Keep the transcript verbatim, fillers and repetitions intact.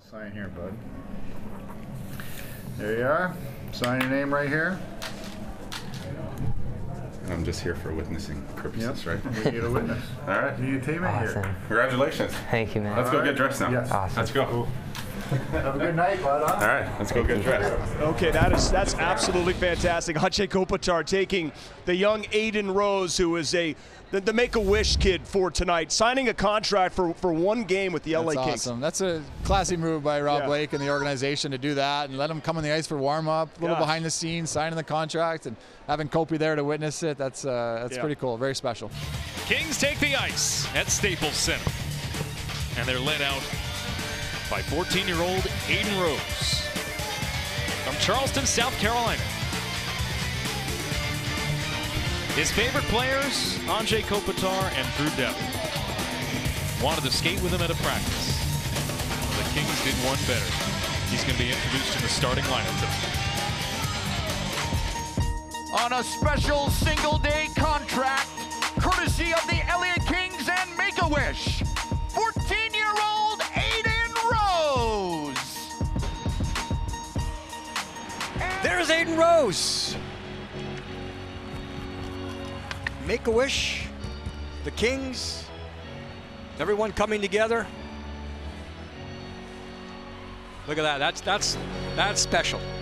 Sign here, bud. There you are. Sign your name right here. I'm just here for witnessing purposes, yep. Right? We need a witness. All right. You need a teammate Awesome. here. Congratulations. Thank you, man. Let's All go right. get dressed now. Yes. Awesome. Let's go. Cool. Have a good night, bud. Huh? All right, let's go get dressed. Okay, that is that's absolutely fantastic. Ajay Kopitar taking the young Aiden Rose, who is a the, the Make-A-Wish kid for tonight, signing a contract for, for one game with the L A That's Kings. awesome. That's a classy move by Rob Yeah. Blake and the organization to do that and let him come on the ice for warm-up, a little Gosh. behind the scenes, signing the contract, and having Kopi there to witness it. That's uh, that's Yeah. pretty cool. Very special. Kings take the ice at Staples Center, and they're led out by fourteen-year-old Aiden Rose from Charleston, South Carolina. His favorite players, Ajay Kopitar and Drew Depp, wanted to skate with him at a practice. The Kings did one better. He's going to be introduced to the starting lineup tonight. On a special single-day contract, courtesy of the L A Kings and Make-A-Wish, fourteen-year-old Aiden Rose. There's Aiden Rose. Make-A-Wish, the Kings, everyone coming together. Look at that. That's that's that's special.